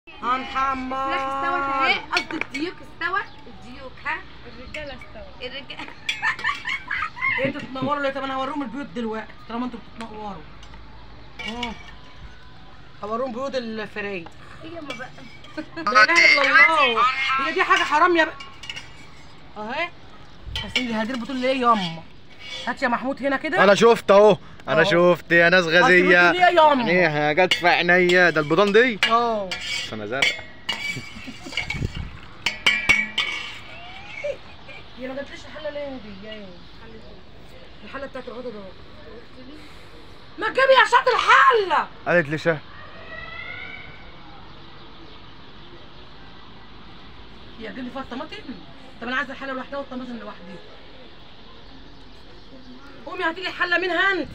هنحمر. الفراخ استوت اهي، قصدي الديوك استوت. الديوك ها، الرجاله استوت. الرجاله. انتوا بتنوروا ليه؟ طب انا هوريهم البيوت دلوقتي طالما انتوا بتتنوروا. هوريهم بيوت الفراخ. هي ما بقى لا اله الا الله، هي دي حاجه حرام يا اهي. حسين هدير بتقول لي ايه ياما؟ هات يا محمود هنا كده. انا شفت اهو، انا شفت يا ناس غازيه. عينيها جت في عينيا. ده البيضان دي؟ انا زرق. هي ما جاتليش الحله ليه دي؟ الحله بتاعت الغدا ده ما تجيبي يا شاطر الحله. قالت لي شه. هي تجيب لي فيها الطماطم؟ طب انا عايزه الحله لوحدها والطماطم لوحدها. قومي هاتي لي الحله منها انت.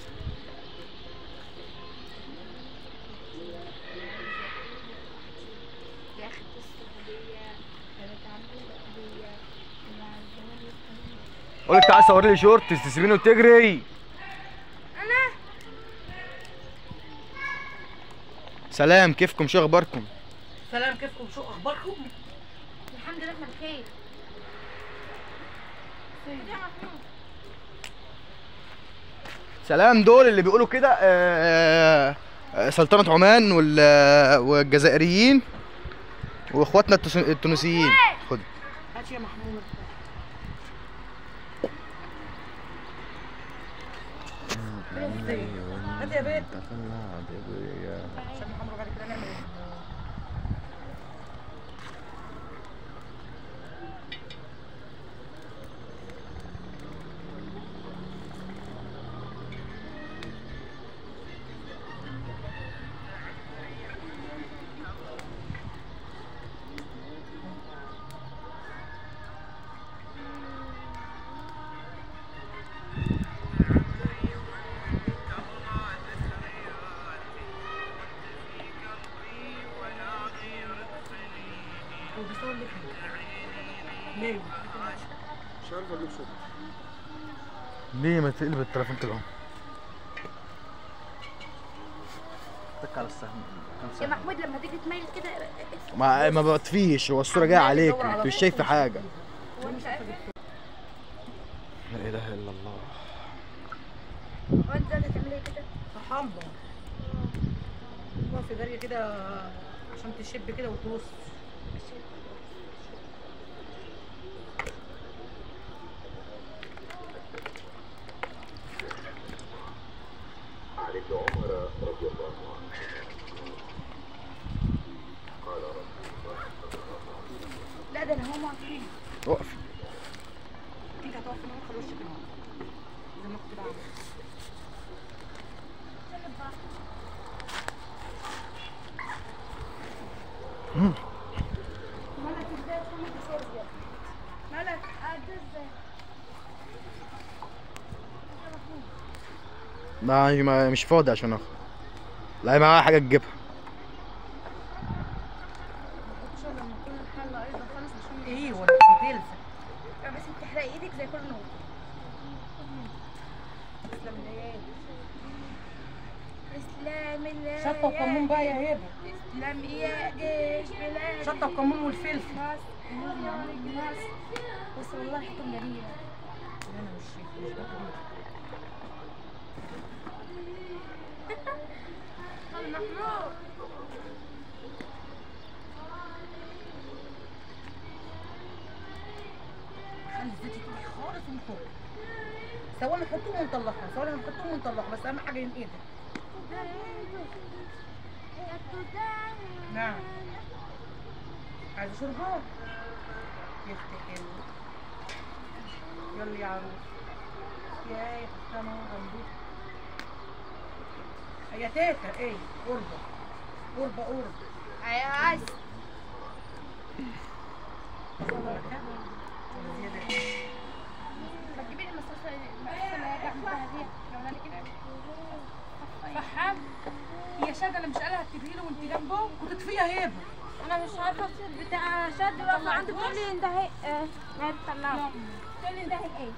يا اختي السعوديه كانت عامله هديه مع الزمالك. قلت تعالى صوري لي شورت تسيبيني وتجري. انا سلام، كيفكم؟ شو اخباركم؟ سلام، كيفكم؟ شو اخباركم؟ الحمد لله احنا بخير. يا محمود سلام. دول اللي بيقولوا كده سلطنة عمان والجزائريين واخواتنا التونسيين. خد. هات يا محمود. هات يا بنت. عشان محمد بعد كده نعمل ايه؟ هو بيصور ليه حاجه؟ ليه؟ مش عارف اجيب صوت. ليه ما تقلب التليفون كده اهو؟ اتك على السهم. يا محمود لما تيجي تميل كده ما بطفيش، هو الصورة جاية عليك، انت مش شايفة حاجة. هو مش عارف. لا اله الا الله. هو انت قاعده تعملي ايه كده؟ صحابه واقفه جاريه كده عشان تشب كده وتوص. عن ابن عمر رضي الله عنه قال رسول الله صلى الله عليه وسلم لا ده انا هم عارفين. اقفي. انت هتقف هنا وخلي وشك هنا زي ما كنت بعمل. مالك ازاي تعمل كده؟ مالك قاعد ازاي؟ مش فاضي عشان اخد. لا معاها حاجة تجيبها. لما تكون الحله ايضا خالص عشان ايه ولا بتلزق؟ بس بتحرق ايدك زي كل نور. تسلم الايادي. اسلام الله شطه وكمون بقى يا هبه. اسلام يا جيش بلاد. شطه وكمون والفلفل. بس والله حكم جميله. انا مش باكل. محمود خلي الزيت يطلع خالص من فوق. سواء نحطهم ونطلعهم، سواء هنحطهم ونطلعهم، بس اهم حاجه ينقدر. نعم. عايزه شربات؟ يفتح يلا يا عروس. يا حسنا غمبوط. يا تيتا ايه؟ قربه قربه قربه. ايوه عايز ما تجيبي لي المصاصه اللي هي جنبها دي لو انا كده فحام. هي شادة مش قالها اكتبي له وانت جنبه وتطفيها هيبه. انا مش عارفه اكتب بتاع شد واقفه عندي بتقول لي انتهي ما تطلعش بتقول لي انتهي ايه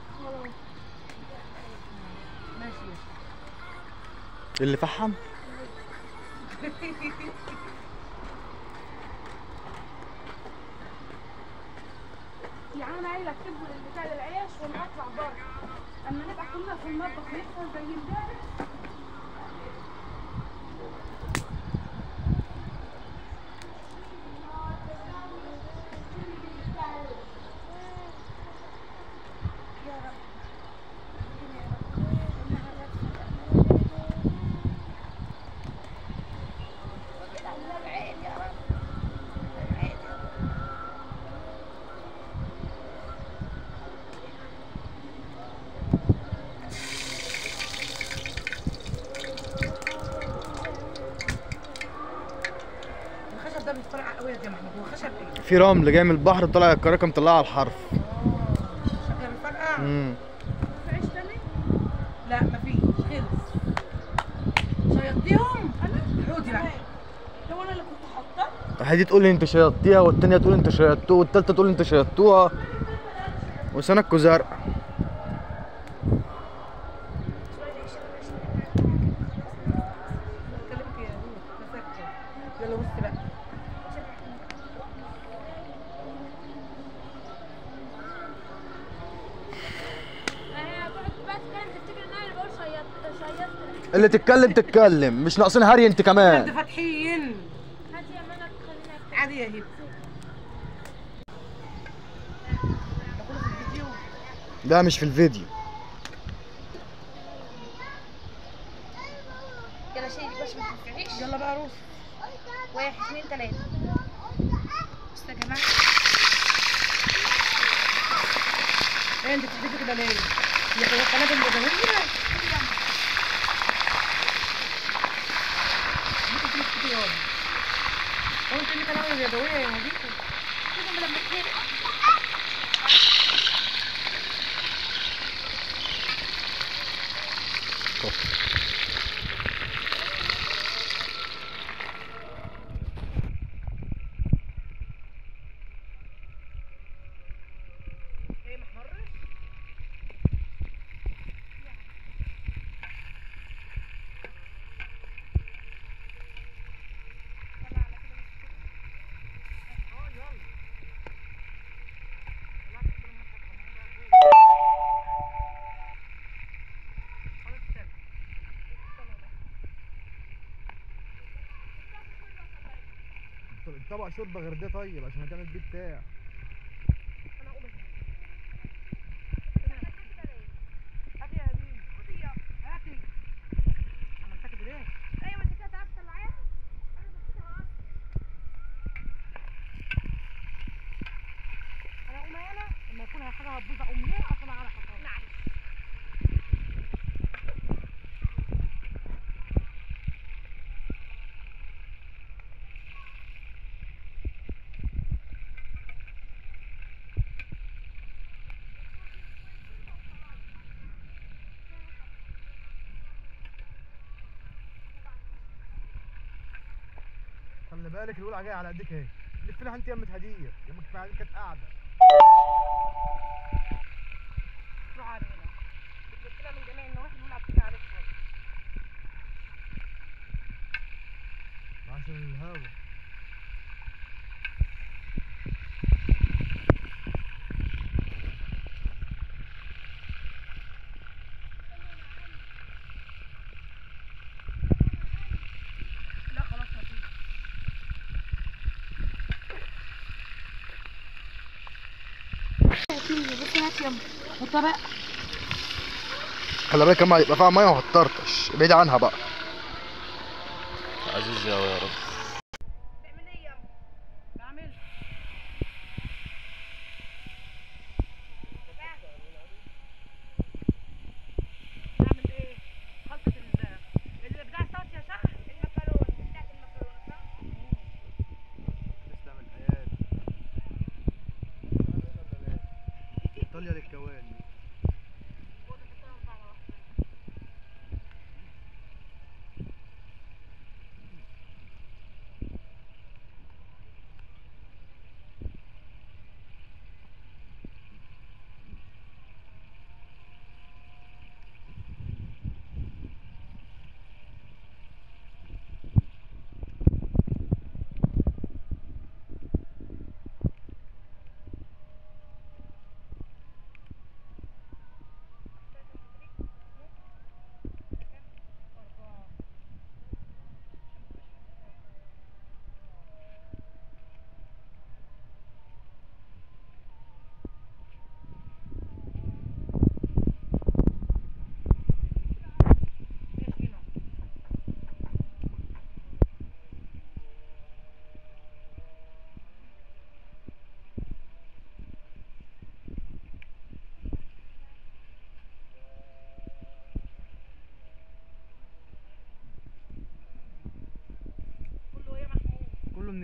ماشي. اللي فحم انا قايله اكتبوا البتاع العيش ونطلع بره اما نبقى كلنا في المطبخ نفطر زي امبارح. الخشب ده بيتفرقع قوي يا محمود، هو خشب ايه؟ في رمل جاي من البحر طلع الكراكه مطلعه على الحرف. شكلها بيتفرقع؟ في عيش تاني؟ لا مفيش، خلص. شيطتيهم؟ حودي بقى. هو انا اللي كنت حاطاه؟ هدي تقول لي انت شيطتيها، والتانيه تقول انت شيطتوه، والتالته تقول انت شيطتوها، وسنكوا زرق. يلا بصي بقى. اللي تتكلم تتكلم، مش ناقصين هري انت انت كمان. فاتحين. هاتي يا منى تخلينا عادي يا هبه. نقول في الفيديو. لا مش في الفيديو. يلا شيلي باش ما تنفعيش. يلا بقى روح. 1 2 3 بس يا جماعه. ايه انت بتحدفي كده ليه؟ هي القنابل اليدويه؟ هو انت اللي قنابل اليدويه يا هديكي؟ كده لما تحرق. ايه ما احمرش؟ طبق شوربه غير ده طيب عشان هتعمل بيه بتاع. هاتي يا هديه. خدي يا هاتي. عملتها كده ليه؟ ايوه انت كده تعرف تطلعيها؟ انا بكتبها اصلا. انا اقوم انا لما يكون حاجه هتبوظ اقوم ليه اصلا على حصان. معلش. خلي بالك الولعه جايه على ايديك اهي. لف لها انت يمة هديه، يمك بعدين كانت قاعده. روح علينا. بتلف لها من جميع النواحي الولعه بتيجي عليك برضه. عشان الهوا. لا خلاص مفيش. بصي هاتي يلا. والطبق خلي بالك اما يبقى فيها ميه وهتطرطش، ابعدي عنها بقى. عزيز يا رب. تعمل ايه يا بعمل بعمل ايه؟ خلطة اللي بتاع الصوت يا شهر. المكرونه بتاعت المكرونه صح؟ تسلم الايادي. ايطاليا للكواني.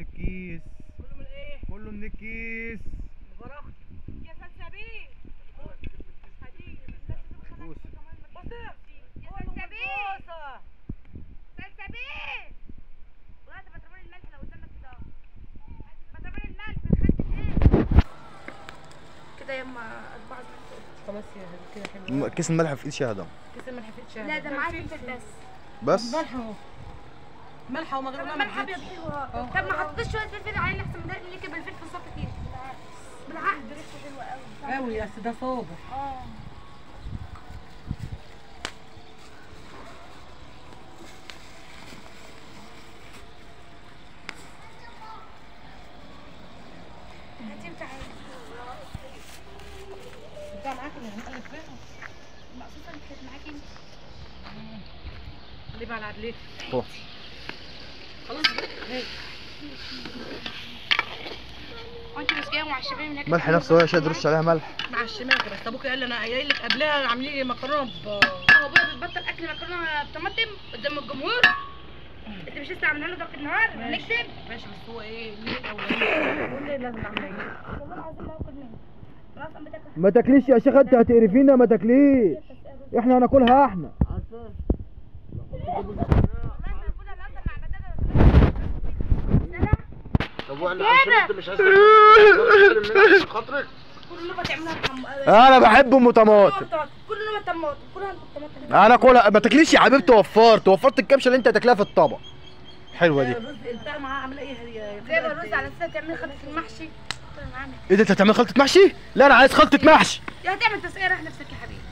الكيس. كله من ايه؟ كله من الكيس. مبارك يا سلسبيل بوس. سلسبيل ولاد بترمون الملح لو قدامك كده بترمون الملح بنخدم ايه كده يما 4 خلاص يا هدي كده حلو. كيس الملح في ايد شهده. كيس الملح في الشهر. لا ده معاك فلفل بس ملح اهو. ملح وما غير ملح ابيض حلو. طب ما حطيتش شويه فلفل عين احسن من ده اللي كده بالفلفل صافي كده بالعقل ريحته حلوه قوي قوي بس ده صابح. هاتي بتاعي بتاع معاك اللي هنقلب فيها. مقصوصه اللي كانت معاكي انت اللي بقى العدليه. أوه. خلاص هيك. وانت مش جايه مع الشباب هناك ملح نفسه هي شاد رش عليها ملح. مع الشماغ بس ابوك قال لي انا قايل لك قبلها عاملين لي مكرونه هو ابويا بيبطل اكل مكرونه بطماطم قدام الجمهور انت مش لسه عاملها له ضرب النهار هنكتب ماشي بس هو ايه ليه الاولاني قول لي لازم اعمل ايه. والله العظيم لا اكل منه خلاص انا بتاكل ما تاكليش يا شيخ، انت هتقرفينا. ما تاكليش، احنا هناكلها احنا. والله انا باكلها اصلا مع بدل طب واحنا عشان انت مش عايز تاكل خاطرك. كل نوبه تعملها انا بحب ام طماطم. كل نوبه طماطم كلها طماطم انا اكلها. ما تاكليش يا حبيبتي. وفرت الكبشه اللي انت هتاكلها في الطبق. حلوه دي. الرز البتاع معاه عامله ايه هي؟ زي ما الرز على اساس تعملي خلطه المحشي ايه ده، انت هتعمل خلطه محشي؟ لا انا عايز خلطه محشي. يا هتعمل تسقيه راح نفسك يا حبيبي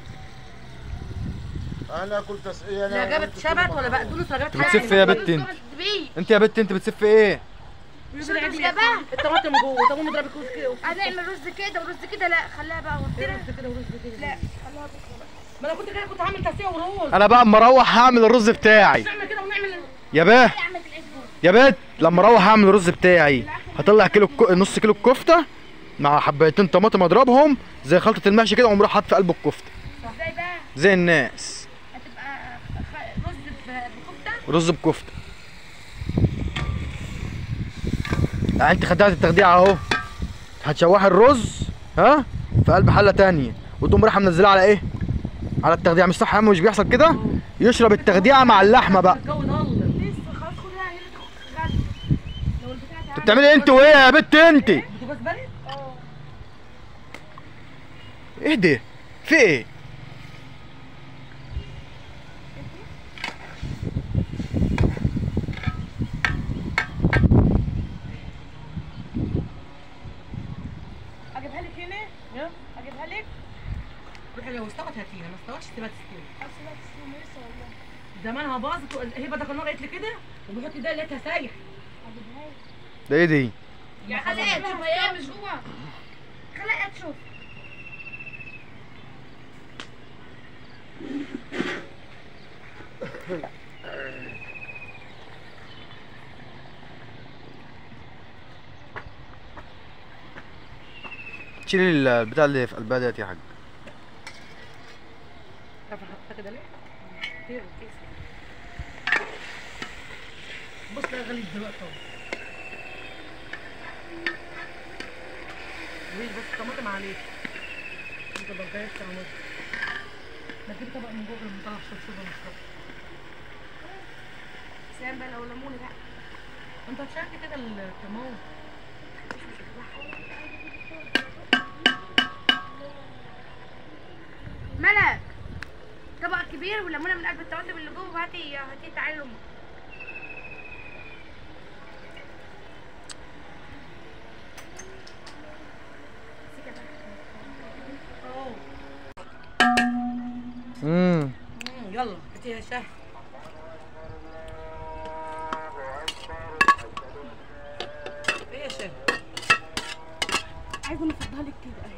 انا اكل تسقيه. لا جابت شبت ولا بقدونس ولا جابت بتسف ايه يا بت انت؟ انت يا بت انت بتسف ايه؟ مش جابها الطماطم جوه. طب قوم اضربي كوز كده. هنعمل رز كده ورز كده لا خليها بقى وطيره رز كده ورز كده. لا خليها بكره بقى ما انا كنت كده كنت هعمل تسقيه ورز. انا بقى اما اروح هعمل الرز بتاعي. نعمل كده ونعمل يا باه اعمل في الاسبوع يا بت، لما اروح هعمل الرز بتاعي هطلع نص كيلو الكفته مع حبايتين طماطم اضربهم زي خلطه المحشي كده، واقوم رايح حاطط في قلب الكفته ازاي بقى زي الناس. هتبقى رز بكفته رز بكفته. يعني انت خدعت التخديعه اهو. هتشوحي الرز ها في قلب حله تانية وتقوم رايحه منزلها على ايه؟ على التخديعه. مش صح يا عم؟ مش بيحصل كده؟ يشرب التخديعه مع اللحمه بقى. الجو ضل. لسه خلاص خدها هي اللي غاليه لو البتاع ده انت بتعملي ايه انت وايه يا بت انت؟ بوتاجاز بارد؟ اهدي، في ايه؟ اجيبها لك هنا؟ يلا اجيبها لك. روحي لو استوت هاتيها، ما استوتش تبقى تستوي. زمانها باظت. هبه ده كان قالت لي كده وبحط ايديا لقيتها سايح. ده ايه دي؟ خليها تشوف هي مش جوه خليها تشوف شيلي البتاع اللي في قلبها ديت يا حاج. عارفه حطيتها كده ليه؟ كتير الكيس. بص لا غليت دلوقتي اهو. ليش بس الطماطم عليك. انت بردايه تعمل. ما تجيب طبق من جوه المطلع شطشوطه من الصبح. سام بقى لو ليموني بقى انت هتشاركي كده الكمون. ملك طبق كبير وليمونه من قلب الطماطم اللي جوه وهاتي تعالي لامك يلا هاتي يا شهد. ايه يا شهد؟ عايزه نفضها لك كده اهي.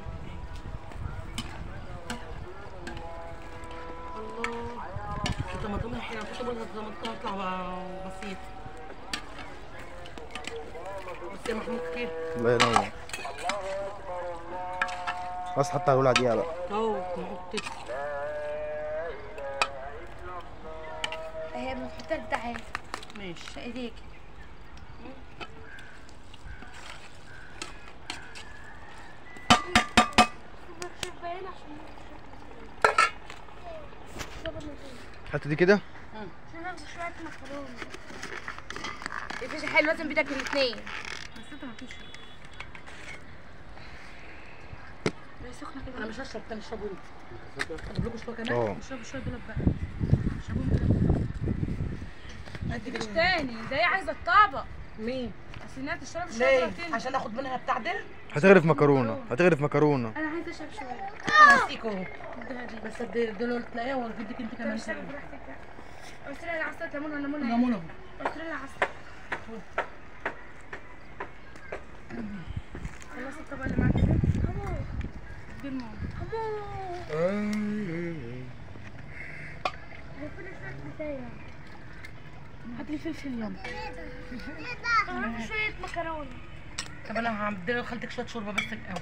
الله الطماطم الحين كنت بقول الطماطم تطلع بسيط. بس يا محمود كده. الله ينور. بس حطها الولع دقيقة بقى. اهو محطوط. اهي بنحط لك ده عادي ماشي. في ايديك حط دي كده. عشان ناخد شوية مكرونة. الفيش حلو لازم بتاكل الاثنين. بس انت مفيش. هي سخنة كده. انا مش هشرب تاني، اشربوا انت. اجيب لكم شويه كمان. اه اشربوا شوية دول بقى. اشربوهم كده. ادي مفيش كده. تاني، ده هي عايزه الطبق. مين؟ اصل انها تشرب ليه؟ شويه عشان اخد منها بتاع ده. هتغرف مكرونه، هتغرف مكرونه. انا عايزة اشرب شوية. انا هسقيكوا اهو. اديها دي. بس دول تلاقيها واجيب لك انت كمان. اشرب براحتك بقى. قلت لها عصير ليمون ولا ليمون؟ ليمون اهو. قلت لها عصير. خلصت الطبق اللي معاك كده؟ دي الماما. هات لي فلفل يلا. شوية مكرونة. طب انا هديله لخالتك شويه شوربه بس الاول.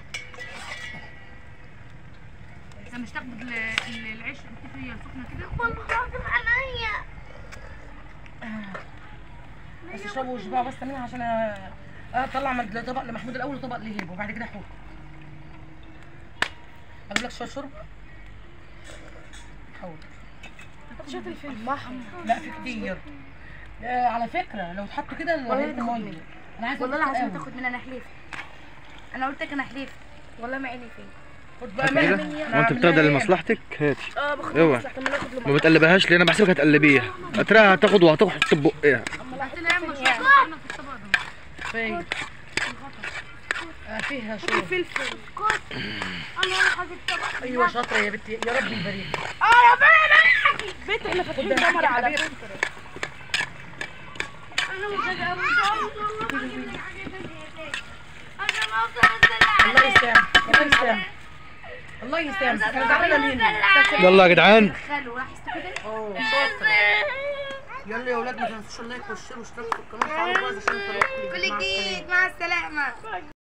انت مش تاخد العيش فيه سخنه كده؟ والله غصب عليا. بس اشربوا واشبعوا بس منها عشان اطلع من طبق لمحمود الاول وطبق لهيب وبعد كده احط. اجيب لك شويه شوربه. حاول. شوية الفلفل. لا في كتير. على فكره لو اتحطوا كده الميه. انا عايزه والله العظيم تاخد مني، انا حليف. انا قلت لك انا حليف. والله ما عيني فين. خد بقى هات كده. منها. وانت بتاخدها لمصلحتك هاتي. باخد اوعى. مصلحتي ما ناخد له ما بتقلبهاش ليه؟ انا بحسبك هتقلبيها. هتراها هتاخد وهتحط ببقها. قلت لها ياما شويه سخنه في الطبق ده. فين؟ فيها شوربه. فلفل. انا هاخد الطبق. ايوه شاطره يا بنتي، يا رب يبارك. يا بنت. بنت احنا فاتحين كاميرا على فكرة. انا مش هجيب الله يسامحك، الله يسامحك. الله يسامحك، انا زعلانه منك. يلا يا جدعان. خلوا راح يستفيد. شاطره. يلا يا اولاد ما تنسوش اللايك والشير واشتركوا في القناه وفعلوا الجرس عشان توصلوا كل جديد. كل جديد. مع السلامه.